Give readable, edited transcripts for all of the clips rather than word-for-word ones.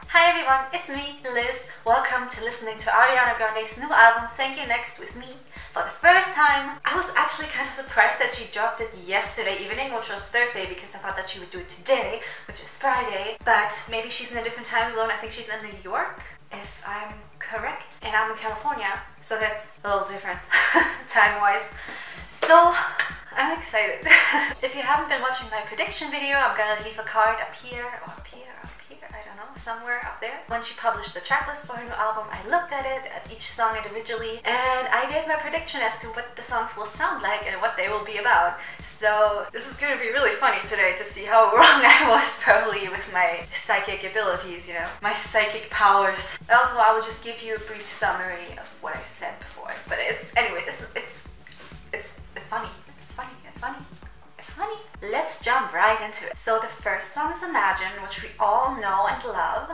Hi everyone, it's me, Liz. Welcome to listening to Ariana Grande's new album, Thank You Next with me. For the first time, I was actually kind of surprised that she dropped it yesterday evening, which was Thursday, because I thought that she would do it today, which is Friday. But maybe she's in a different time zone. I think she's in New York, if I'm correct. And I'm in California, so that's a little different time-wise. So I'm excited. If you haven't been watching my prediction video, I'm gonna leave a card up here, or up here, I don't know, somewhere up there. When she published the tracklist for her new album, I looked at it, at each song individually, and I gave my prediction as to what the songs will sound like and what they will be about. So this is gonna be really funny today to see how wrong I was probably with my psychic abilities, you know, my psychic powers. Also, I will just give you a brief summary of what I said before. But anyway, it's funny. It's funny. It's funny. It's funny. Let's jump right into it. So the first song is Imagine, which we all know and love.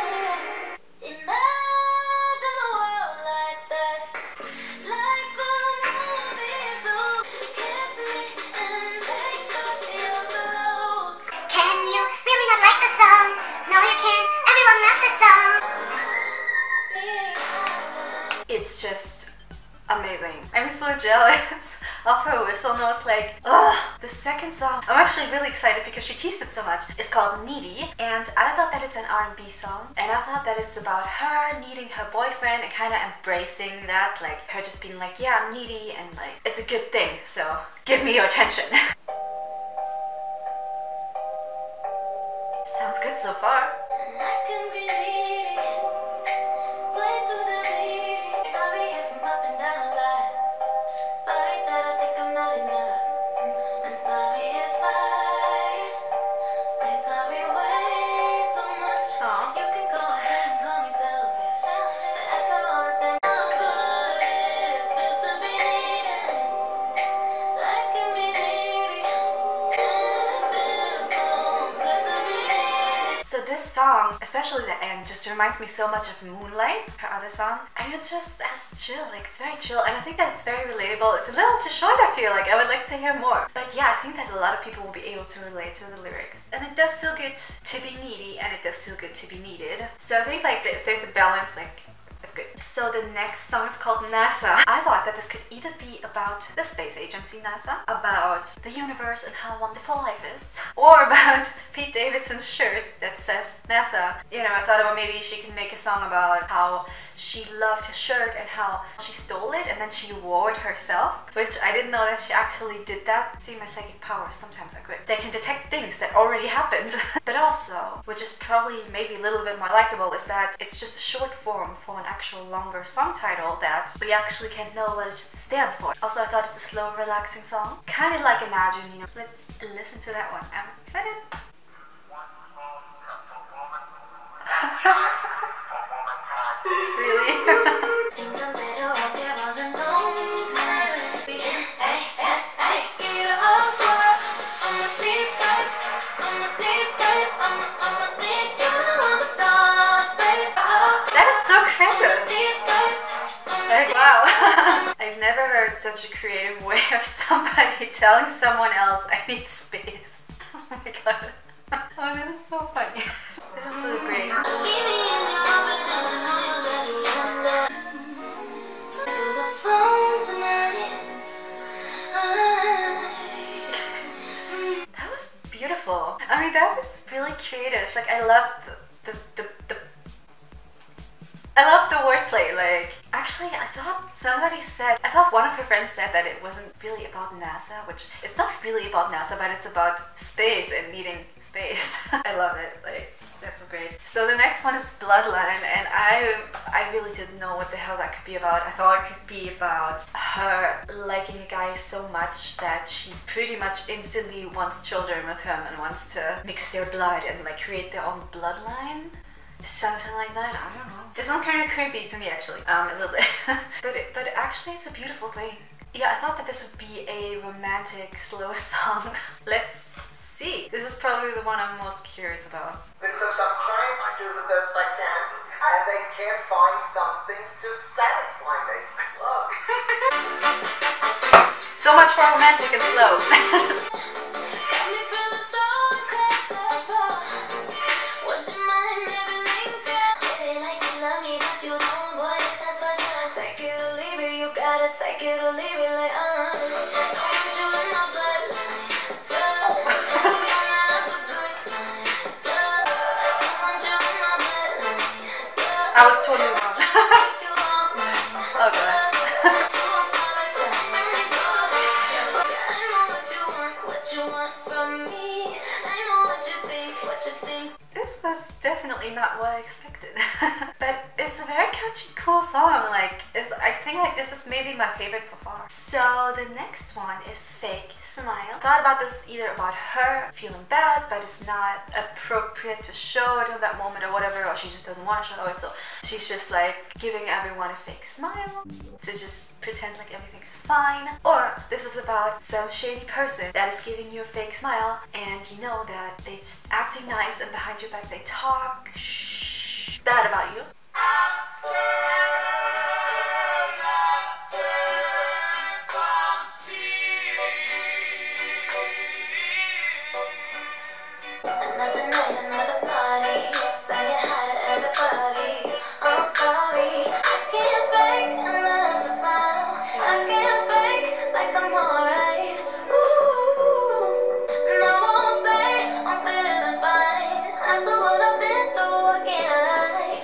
Imagine a world like that, like the movies. Oh, kiss me and take off your clothes. Can you really not like the song? No, you can't. Everyone loves the song. It's just amazing. I'm so jealous of her whistle notes. Like, ugh. The second song, I'm actually really excited because she teased it so much. It's called Needy, and I thought that it's an R&B song, and I thought that it's about her needing her boyfriend and kind of embracing that, like her just being like, yeah, I'm needy, and like, it's a good thing, so give me your attention. Sounds good so far. I can be needy, way too needy. Sorry if I'm up and down a lot. Sorry that I think I'm not enough. And sorry if I say sorry way too much. Aw. You can go ahead and call me selfish, but after all it's that I'm good. It feels to be needed. I can be needy. It feels so good to be needed. So this song, especially the end, just reminds me so much of Moonlight, her other song. And it's just as chill, like it's very chill, and I think that it's very relatable. It's a little too short, I feel like. I would like to hear more. But yeah, I think that a lot of people will be able to relate to the lyrics. And it does feel good to be needy, and it does feel good to be needed. So I think like if there's a balance, like, it's good. So the next song is called NASA. I thought that this could either be about the space agency NASA, about the universe and how wonderful life is, or about Pete Davidson's shirt that says NASA. You know, I thought about maybe she can make a song about how she loved his shirt and how she stole it and then she wore it herself, which I didn't know that she actually did that. See, my psychic powers sometimes are great. They can detect things that already happened. But also, which is probably maybe a little bit more likable, is that it's just a short form for an actual longer song title that we actually can't know what it stands for. Also, I thought it's a slow, relaxing song. Kind of like Imagine, you know. Let's listen to that one. I'm excited. Really? In the middle of your all alone time. A-S-A, get off work. I'ma please first. I'ma please first. I'ma need you on the star space. That is so creative. Please first. Like, wow. I've never heard such a creative way of somebody telling someone else, I need space. Oh my god. Oh, this is so funny. This is so great. That was beautiful. I mean, that was really creative. Like, I love the wordplay. Like, actually, I thought one of her friends said that it wasn't really about NASA, which it's not really about NASA, but it's about space and needing space. I love it. Like, that's so great. So the next one is Bloodline, and I really didn't know what the hell that could be about. I thought it could be about her liking a guy so much that she pretty much instantly wants children with him and wants to mix their blood and like create their own bloodline. Something like that, I don't know. It sounds kind of creepy to me actually, a little bit. but actually it's a beautiful thing. Yeah, I thought that this would be a romantic, slow song. Let's see. This is probably the one I'm most curious about. Because I'm trying to do the best I can, and they can't find something to satisfy me. Look. So much for romantic and slow. Got me feeling so incredible. Would you mind maybe leaving gotta take it or leave it like don't want you in my bloodline. Just wanna have a good time. Don't want you in my bloodline. I was totally wrong. Make you want mine. Oh god. To apologize. I know what you want from me. I know what you think. This was definitely not what I expected. But it's a very catchy, cool song. Like, I think like this is maybe my favorite so far. So the next one is Fake Smile. Thought about this either about her feeling bad, but it's not appropriate to show it in that moment or whatever, or she just doesn't want to show it, so she's just like giving everyone a fake smile to just pretend like everything's fine. Or this is about some shady person that is giving you a fake smile, and you know that they're just acting nice, and behind your back they talk bad about you. Another night, another party, saying hi to everybody. I'm sorry, I can't fake another smile. I can't fake like I'm alright. Ooh, and I won't say I'm feeling fine. After what I've been through, I can't lie.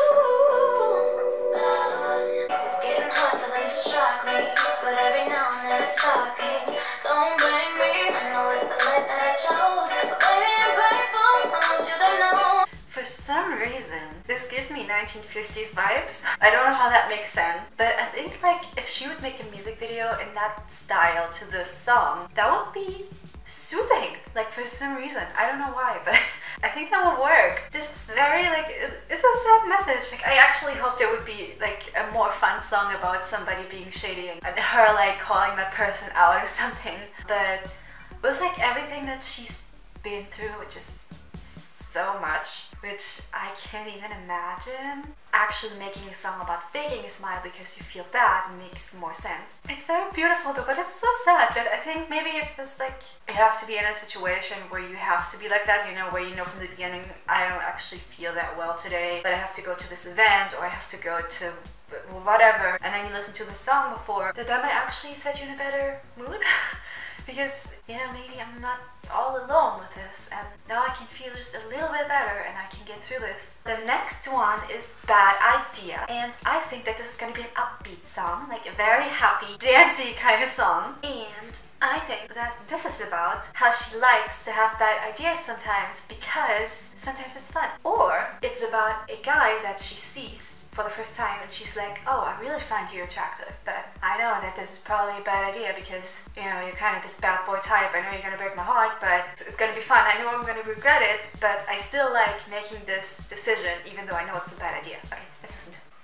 Ooh, it's getting hard for them to shock me, but every now and then it's shocking. Don't blame me, I know it's the life that I chose, but baby I'm grateful. I want you to know. For some reason, this gives me 1950s vibes. I don't know how that makes sense, but I think like if she would make a music video in that style to this song, that would be soothing. Like for some reason, I don't know why, but I think that would work. This is very like, it's a sad message. Like I actually hoped it would be like a more fun song about somebody being shady and her like calling that person out or something. But with like everything that she's been through, which is so much, which I can't even imagine, actually making a song about faking a smile because you feel bad makes more sense. It's very beautiful though, but it's so sad. But I think maybe if it's like you have to be in a situation where you have to be like that, you know, where you know from the beginning, I don't actually feel that well today, but I have to go to this event or I have to go to whatever, and then you listen to the song before, that might actually set you in a better mood. Because, you know, maybe I'm not all alone with this, and now I can feel just a little bit better and I can get through this. The next one is Bad Idea, and I think that this is gonna be an upbeat song, like a very happy, dancey kind of song. And I think that this is about how she likes to have bad ideas sometimes because sometimes it's fun. Or it's about a guy that she sees for the first time and she's like, oh, I really find you attractive, but I know that this is probably a bad idea because, you know, you're kind of this bad boy type. I know you're gonna break my heart, but it's gonna be fun. I know I'm gonna regret it, but I still like making this decision even though I know it's a bad idea. Okay, let's listen to it.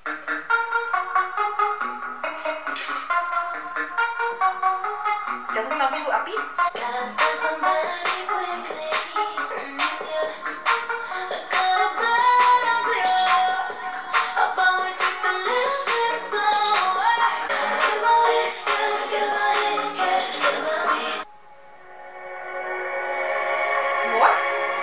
Doesn't sound too upbeat. Gotta find somebody quickly. Yes. Got a bad idea. About we take a little bit of time. Forget about it, yeah, forget about it, yeah, forget about me. More?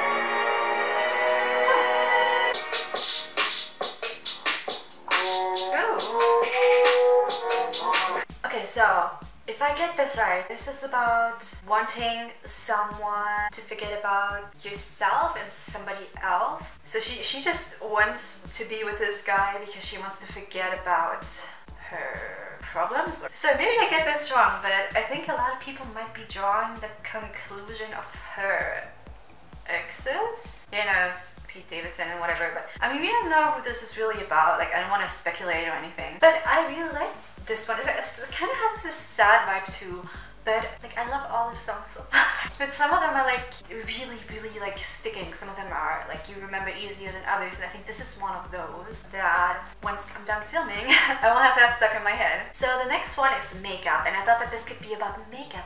Ooh. Okay, so if I get this right, this is about wanting someone to forget about yourself and somebody else. So she just wants to be with this guy because she wants to forget about her problems. So maybe I get this wrong, but I think a lot of people might be drawing the conclusion of her exes. You know, Pete Davidson and whatever, but I mean, we don't know who this is really about. Like, I don't want to speculate or anything, but I really like this one. It kind of has this sad vibe too, but like I love all the songs so much. But some of them are like really like sticking. Some of them are like you remember easier than others, and I think this is one of those that once I'm done filming I won't have that stuck in my head. So the next one is Makeup, and I thought that this could be about makeup.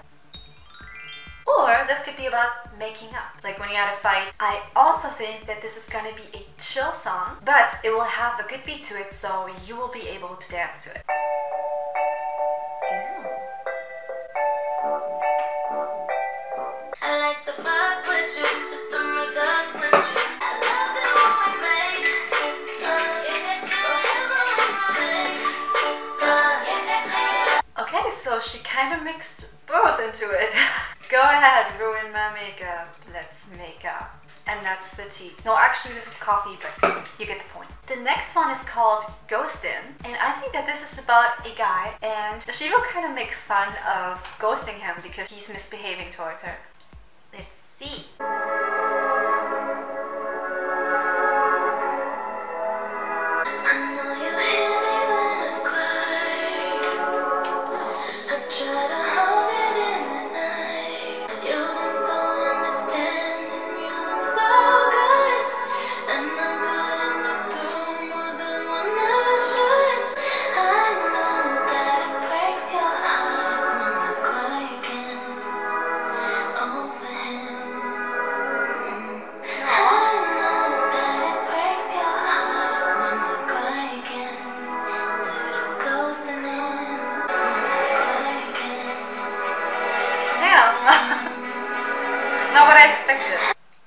Or this could be about making up, like when you had a fight. I also think that this is gonna be a chill song, but it will have a good beat to it, so you will be able to dance to it. I like to fight with you, just to make up with you. I love it when we make whatever we make. mixed both into it. Go ahead, ruin my makeup. Let's make up. And that's the tea. No, actually this is coffee, but you get the point. The next one is called Ghostin, and I think that this is about a guy, and she will kind of make fun of ghosting him because he's misbehaving towards her. Let's see. It's not what I expected.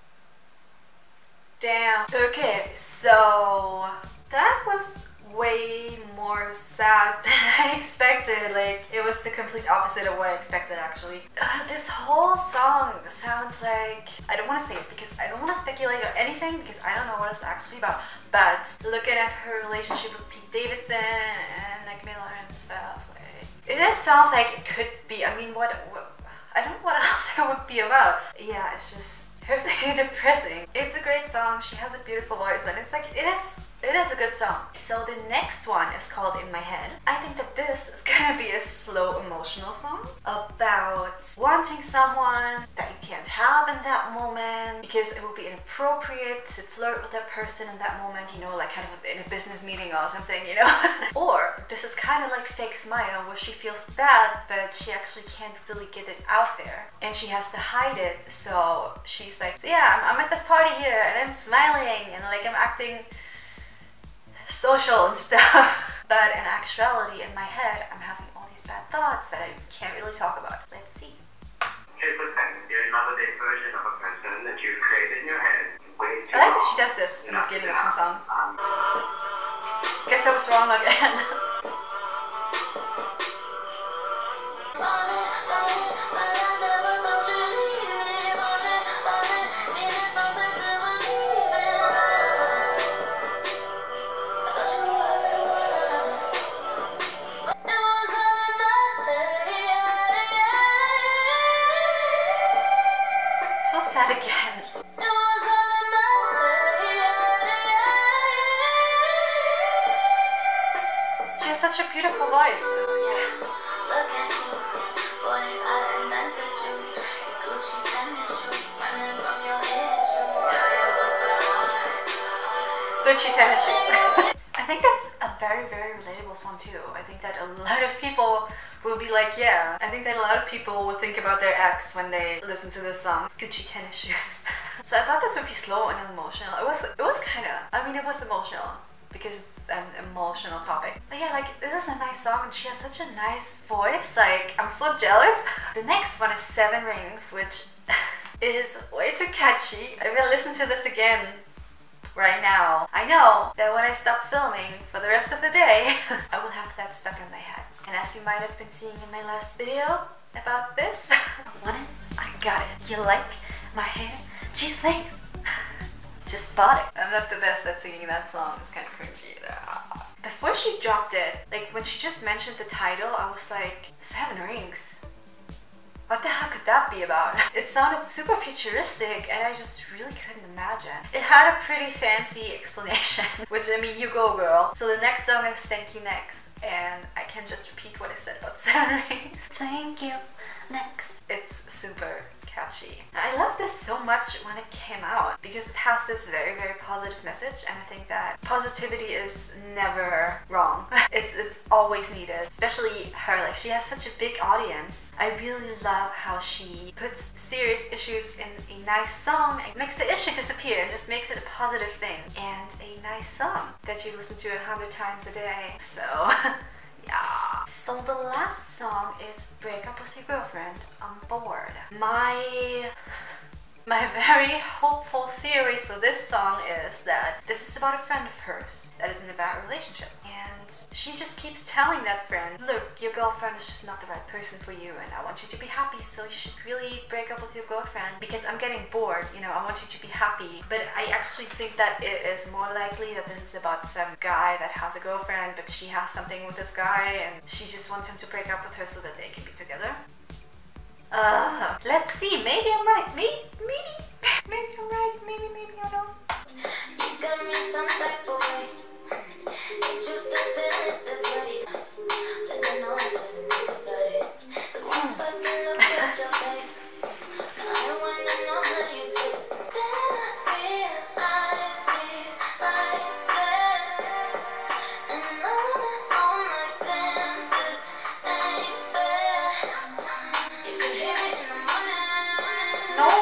Damn. Okay, so that was way more sad than I expected. Like, it was the complete opposite of what I expected, actually. This whole song sounds like... I don't want to say it because I don't want to speculate or anything because I don't know what it's actually about. But looking at her relationship with Pete Davidson and Nick Miller and stuff, like, it just sounds like it could be. I mean, what I don't know what else it would be about. Yeah, it's just terribly depressing. It's a great song. She has a beautiful voice, and it's like it is a good song. So the next one is called In My Head. I think that this is gonna be a slow emotional song about wanting someone that you can't have in that moment because it would be inappropriate to flirt with that person in that moment, you know, like kind of in a business meeting or something, you know. Or this is kind of like Fake Smile, where she feels bad but she actually can't really get it out there and she has to hide it. So she's like, yeah, I'm at this party here and I'm smiling and like I'm acting social and stuff, but in actuality, in my head, I'm having all these bad thoughts that I can't really talk about. Let's see. Here's the thing, you're another day version of a person that you've created in your head. I like that she does this in the beginning of some songs. Guess I was wrong again. Sad again. She has such a beautiful voice. Yeah. Gucci tennis shoes. I think that's a very, very relatable song too. I think that a lot of people will be like, yeah. I think that a lot of people will think about their ex when they listen to this song, Gucci tennis shoes. So I thought this would be slow and emotional. It was kind of, I mean, it was emotional because it's an emotional topic. But yeah, like, this is a nice song and she has such a nice voice. Like, I'm so jealous. The next one is Seven Rings, which is way too catchy. I'm gonna listen to this again right now. I know that when I stop filming for the rest of the day, I will have that stuck in my head. And as you might have been seeing in my last video about this, I want it, I got it. You like my hair? Gee, thanks. Just bought it. I'm not the best at singing that song. It's kind of cringy. Before she dropped it, like when she just mentioned the title, I was like, Seven Rings. What the hell could that be about? It sounded super futuristic and I just really couldn't imagine. It had a pretty fancy explanation, which I mean, you go girl. So the next song is Thank You Next, and I can just repeat what I said about Seven Rings. Thank you next. It's super catchy. I love this so much when it came out because it has this very, very positive message, and I think that positivity is never wrong. It's always needed, especially her. Like, she has such a big audience. I really love how she puts serious issues in a nice song and makes the issue disappear and just makes it a positive thing and a nice song that you listen to 100 times a day. So yeah. So the last song is Break Up With Your Girlfriend, I'm Bored. My My very hopeful theory for this song is that this is about a friend of hers that is in a bad relationship. And she just keeps telling that friend, look, your girlfriend is just not the right person for you and I want you to be happy, so you should really break up with your girlfriend because I'm getting bored, you know, I want you to be happy. But I actually think that it is more likely that this is about some guy that has a girlfriend, but she has something with this guy and she just wants him to break up with her so that they can be together. Let's see, maybe I'm right, maybe I'm right, maybe who knows? You got me some type of way. You choose to feel it this way. But I know I just think about it. So come back and look at your face. Now I wanna know how you taste. Then I realize she's right there. And I'm like, damn, this ain't fair. You can hear it in the morning. No!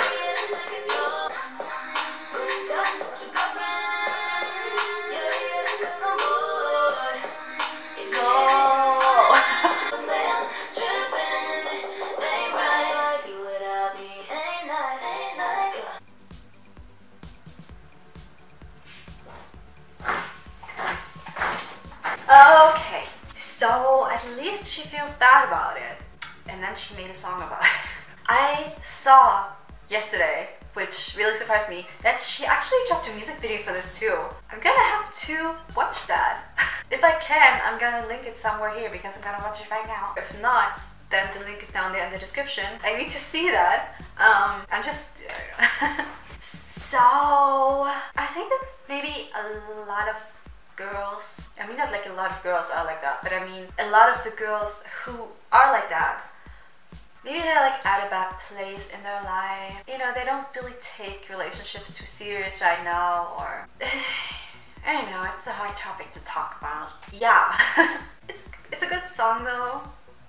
Okay, so at least she feels bad about it, and then she made a song about it. I saw yesterday, which really surprised me, that she actually dropped a music video for this too. I'm gonna have to watch that. If I can, I'm gonna link it somewhere here because I'm gonna watch it right now. If not, then the link is down there in the description. I need to see that. I'm just... So, I think that maybe a lot of girls, I mean not like a lot of girls are like that, but I mean a lot of the girls who are like that, maybe they're like at a bad place in their life. You know, they don't really take relationships too serious right now, or I don't know, it's a hard topic to talk about. Yeah, it's a good song though.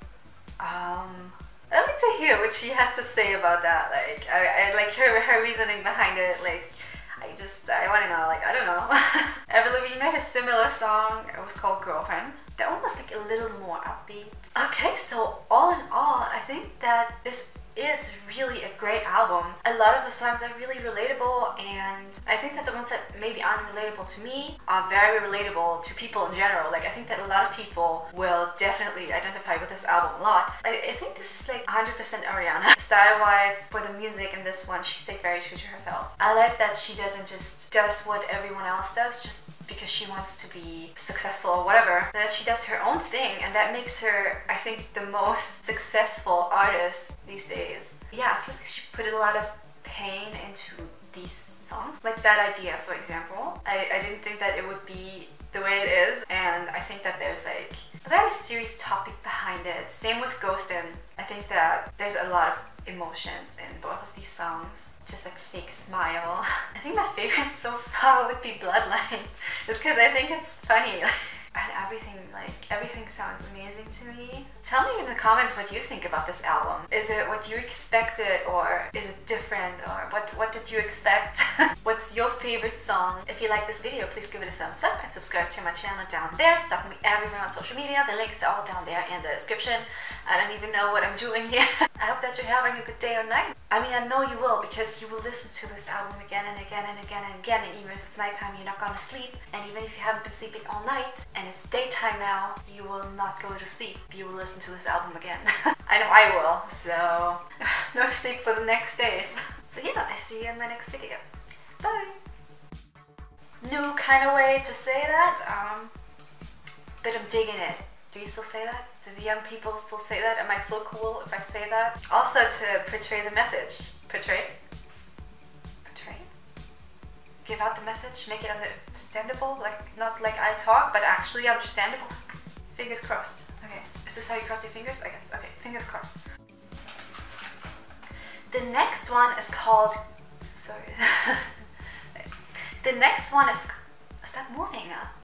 I'd like to hear what she has to say about that. Like, I like her reasoning behind it. Like, I want to know, like, I don't know. Avril Lavigne made a similar song. It was called Girlfriend. They're almost like a little more upbeat. Okay, so all in all, I think that this is really a great album. A lot of the songs are really relatable, and I think that the ones that maybe aren't relatable to me are very relatable to people in general. Like, I think that a lot of people will definitely identify with this album a lot. I think this is like 100% Ariana. Style-wise, for the music in this one, she stayed very true to herself. I like that she doesn't just does what everyone else does just because she wants to be successful or whatever. That she does her own thing, and that makes her, I think, the most successful artist these days. Yeah, I feel like she put a lot of pain into these songs. Like Bad Idea, for example. I didn't think that it would be the way it is, and I think that there's like a very serious topic behind it. Same with Ghostin. I think that there's a lot of emotions in both of these songs. Just like fake smile. I think my favorite so far would be Bloodline, just because I think it's funny. And everything sounds amazing to me. Tell me in the comments what you think about this album. Is it what you expected, or is it different, or what did you expect? What's your favorite song? If you like this video, please give it a thumbs up and subscribe to my channel down there. Stalk me everywhere on social media. The links are all down there in the description. I don't even know what I'm doing here. I hope that you're having a good day or night. I mean, I know you will, because you will listen to this album again and again and again and again, and even if it's nighttime, you're not gonna sleep, and even if you haven't been sleeping all night and it's daytime now, you will not go to sleep. You will listen to this album again. I know I will, so no sleep for the next days. So yeah, I see you in my next video. Bye! New kind of way to say that, but I'm digging it. Do you still say that? Do the young people still say that? Am I still cool if I say that? Also to portray the message. Portray? Give out the message, make it understandable, like not like I talk, but actually understandable. Fingers crossed. Okay, is this how you cross your fingers? I guess. Okay, fingers crossed. The next one is called... Sorry. The next one is... Stop moving.